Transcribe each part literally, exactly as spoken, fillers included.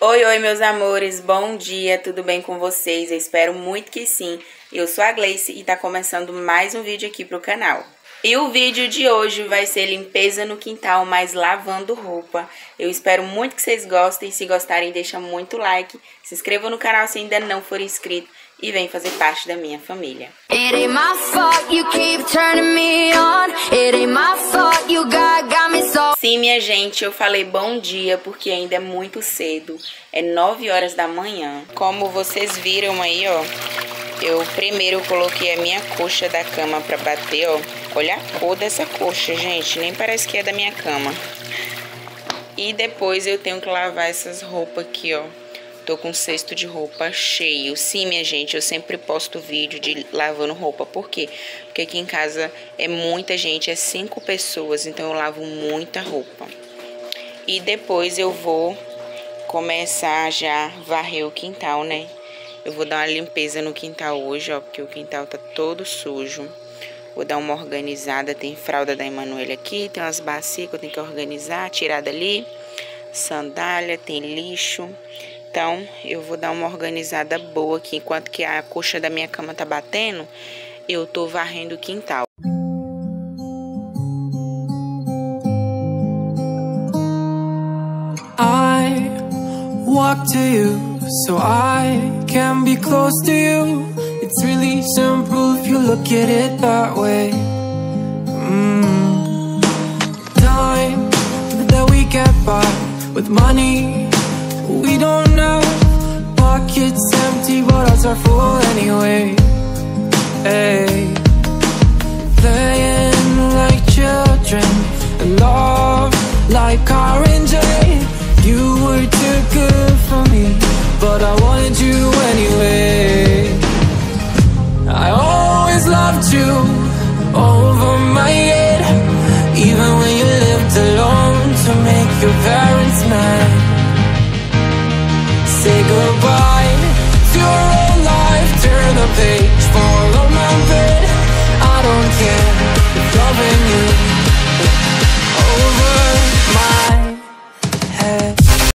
Oi, oi, meus amores, bom dia, tudo bem com vocês? Eu espero muito que sim. Eu sou a Gleice e tá começando mais um vídeo aqui pro canal. E o vídeo de hoje vai ser limpeza no quintal, mas lavando roupa. Eu espero muito que vocês gostem. Se gostarem, deixa muito like. Se inscreva no canal se ainda não for inscrito. E vem fazer parte da minha família. Sim, minha gente, eu falei bom dia porque ainda é muito cedo. É nove horas da manhã. Como vocês viram aí, ó. Eu primeiro coloquei a minha coxa da cama pra bater, ó. Olha a cor dessa coxa, gente. Nem parece que é da minha cama. E depois eu tenho que lavar essas roupas aqui, ó. Tô com um cesto de roupa cheio. Sim, minha gente, eu sempre posto vídeo de lavando roupa. Por quê? Porque aqui em casa é muita gente, é cinco pessoas, então eu lavo muita roupa. E depois eu vou começar já a varrer o quintal, né? Eu vou dar uma limpeza no quintal hoje, ó, porque o quintal tá todo sujo. Vou dar uma organizada, tem fralda da Emanuele aqui, tem umas bacias que eu tenho que organizar, tirar dali. Sandália, tem lixo. Então, eu vou dar uma organizada boa aqui. Enquanto que a coxa da minha cama tá batendo, eu tô varrendo o quintal. I walk to you so I can be close to you. It's really simple if you look at it that way. mm. Time that we get by with money we don't know, pockets empty but ours are full anyway. Hey, playing like children and love like R and J. You were too good for me, but I wanted you anyway. I always loved you over my head, even when you lived alone to make your parents mad. Say goodbye to your old life, turn the page, follow my bed. I don't care if loving you over my head.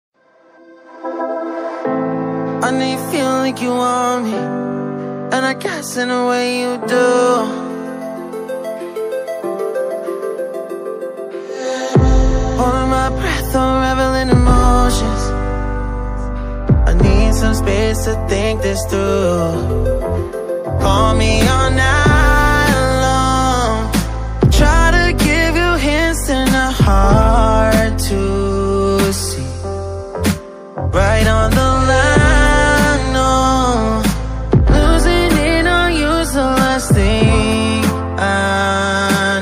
I know you feel like you want me, and I guess in a way you do. Holding my breath, I'm reveling emotions. Need some space to think this through. Call me all night long. Try to give you hints and a hard to see. Right on the line, no. Losing it on you's the last thing I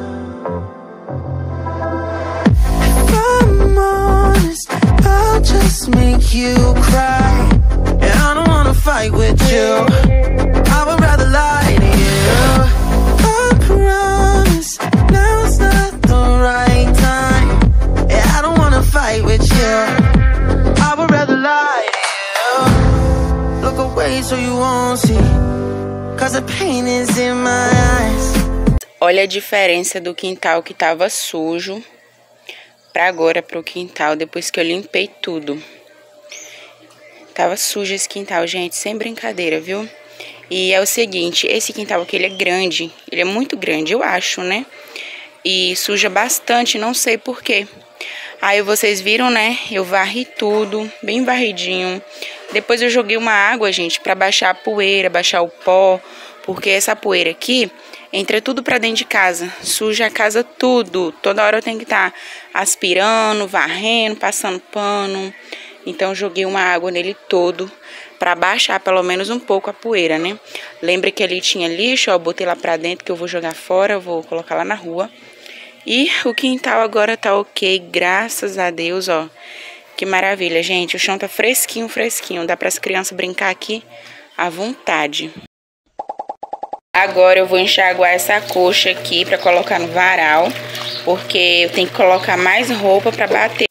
need. If I'm honest, I'll just make you cry. Fight with you, I would rather lie to you. I promise now's not the right time. Yeah, I don't wanna fight with you, I would rather lie to you. Look away so you won't see, cause the pain is in my eyes. Olha a diferença do quintal que tava sujo pra agora pro quintal, depois que eu limpei tudo. Tava sujo esse quintal, gente, sem brincadeira, viu? E é o seguinte, esse quintal aqui, ele é grande, ele é muito grande, eu acho, né? E suja bastante, não sei por quê. Aí vocês viram, né? Eu varri tudo, bem varridinho. Depois eu joguei uma água, gente, pra baixar a poeira, baixar o pó. Porque essa poeira aqui entra tudo pra dentro de casa, suja a casa tudo. Toda hora eu tenho que estar aspirando, varrendo, passando pano. Então, joguei uma água nele todo pra baixar pelo menos um pouco a poeira, né? Lembra que ali tinha lixo, ó, eu botei lá pra dentro que eu vou jogar fora, eu vou colocar lá na rua. E o quintal agora tá ok, graças a Deus, ó. Que maravilha, gente. O chão tá fresquinho, fresquinho. Dá para as crianças brincar aqui à vontade. Agora eu vou enxaguar essa coxa aqui pra colocar no varal, porque eu tenho que colocar mais roupa pra bater.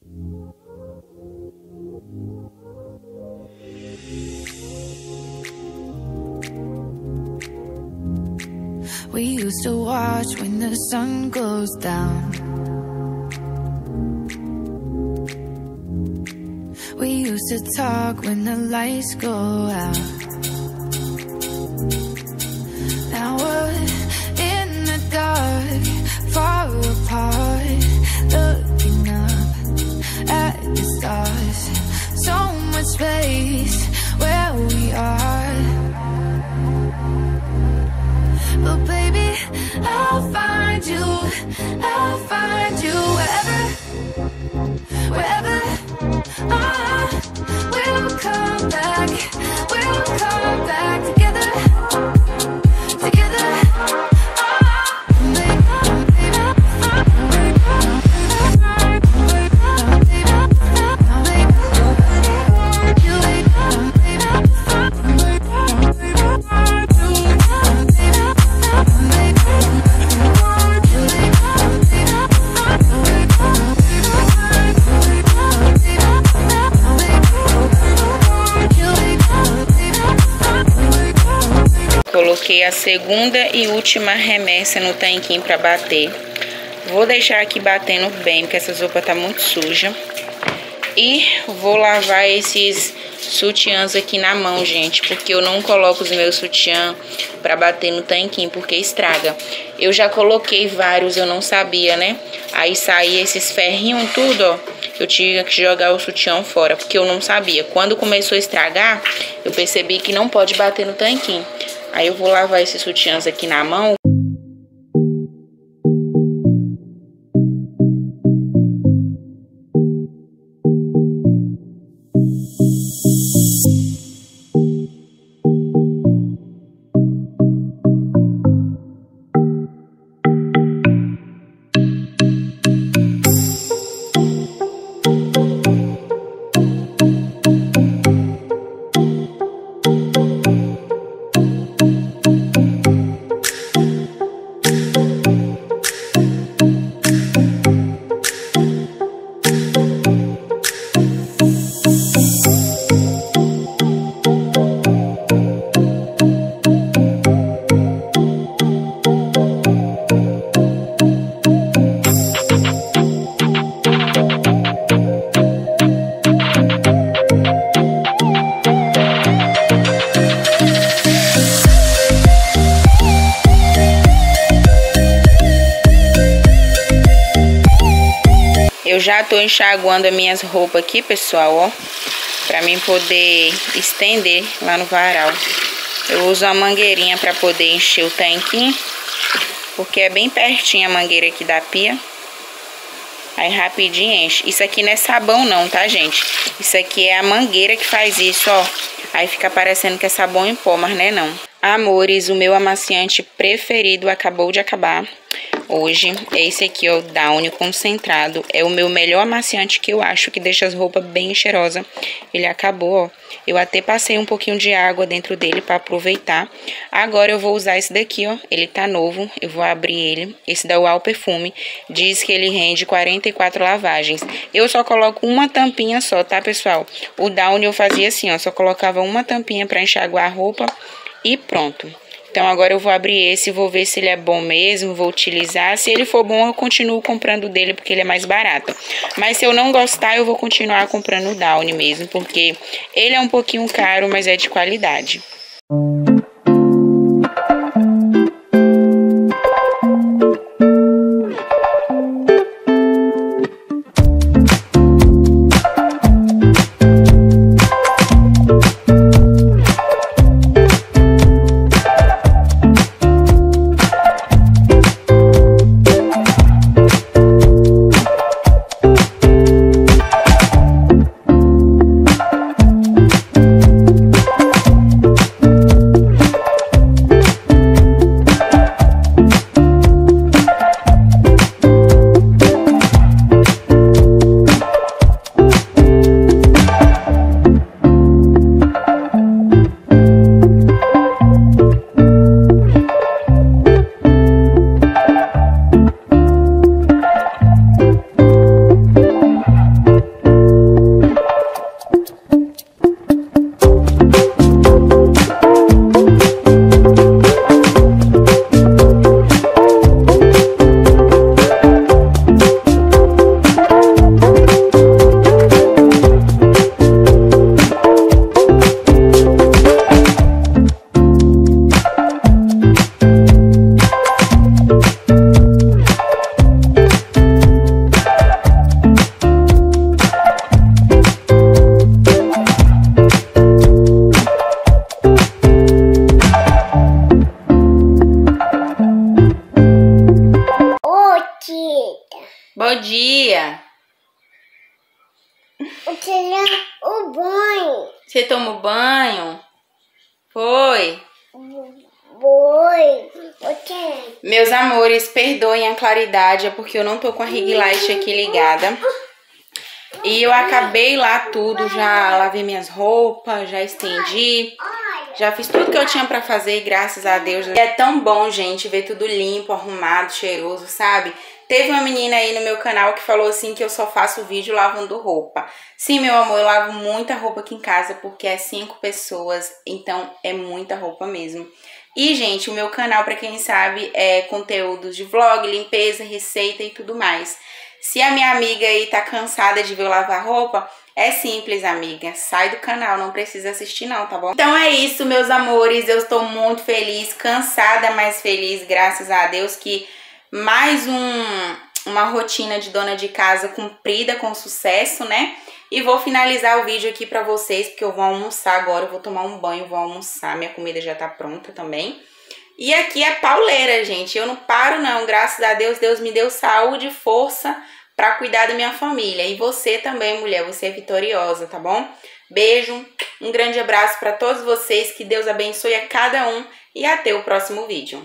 We used to watch when the sun goes down. We used to talk when the lights go out. Now we're in the dark, far apart, looking up at the stars. So much space where we are. But baby, I'll find you, I'll find you wherever, wherever. Ah, we'll come back, we'll come back together, together. Ah, baby, baby, Coloquei a segunda e última remessa no tanquinho para bater. Vou deixar aqui batendo bem, porque essa sopa tá muito suja. E vou lavar esses sutiãs aqui na mão, gente, porque eu não coloco os meus sutiãs para bater no tanquinho, porque estraga. Eu já coloquei vários, eu não sabia, né? Aí saía esses ferrinhos tudo, ó. Eu tinha que jogar o sutiã fora, porque eu não sabia. Quando começou a estragar, eu percebi que não pode bater no tanquinho. Aí eu vou lavar esses sutiãs aqui na mão. Eu já tô enxaguando as minhas roupas aqui, pessoal, ó, pra mim poder estender lá no varal. Eu uso a mangueirinha pra poder encher o tanquinho, porque é bem pertinho a mangueira aqui da pia. Aí rapidinho enche. Isso aqui não é sabão não, tá, gente? Isso aqui é a mangueira que faz isso, ó. Aí fica parecendo que é sabão em pó, mas não é não. Amores, o meu amaciante preferido acabou de acabar hoje. Esse aqui, ó, o Downy concentrado. É o meu melhor amaciante, que eu acho que deixa as roupas bem cheirosas. Ele acabou, ó. Eu até passei um pouquinho de água dentro dele pra aproveitar. Agora eu vou usar esse daqui, ó. Ele tá novo. Eu vou abrir ele. Esse da Uau Perfume. Diz que ele rende quarenta e quatro lavagens. Eu só coloco uma tampinha só, tá, pessoal? O Downy eu fazia assim, ó. Só colocava uma tampinha pra enxaguar a roupa e pronto. Então agora eu vou abrir esse e vou ver se ele é bom mesmo, vou utilizar. Se ele for bom, eu continuo comprando dele, porque ele é mais barato. Mas se eu não gostar, eu vou continuar comprando o Downy mesmo, porque ele é um pouquinho caro, mas é de qualidade. Eu queria o banho. Você tomou banho? Foi? Foi. Ok. Meus amores, perdoem a claridade, é porque eu não tô com a ring light aqui ligada. E eu acabei lá tudo, já lavei minhas roupas, já estendi, já fiz tudo que eu tinha pra fazer, graças a Deus. É tão bom, gente, ver tudo limpo, arrumado, cheiroso, sabe? Teve uma menina aí no meu canal que falou assim que eu só faço vídeo lavando roupa. Sim, meu amor, eu lavo muita roupa aqui em casa porque é cinco pessoas, então é muita roupa mesmo. E, gente, o meu canal, pra quem sabe, é conteúdos de vlog, limpeza, receita e tudo mais. Se a minha amiga aí tá cansada de ver eu lavar roupa, é simples, amiga. Sai do canal, não precisa assistir não, tá bom? Então é isso, meus amores. Eu estou muito feliz, cansada, mas feliz, graças a Deus, que mais um, uma rotina de dona de casa cumprida com sucesso, né? E vou finalizar o vídeo aqui pra vocês, porque eu vou almoçar agora, eu vou tomar um banho, vou almoçar. Minha comida já tá pronta também. E aqui é pauleira, gente. Eu não paro não, graças a Deus, Deus me deu saúde e força pra cuidar da minha família. E você também, mulher, você é vitoriosa, tá bom? Beijo, um grande abraço pra todos vocês, que Deus abençoe a cada um e até o próximo vídeo.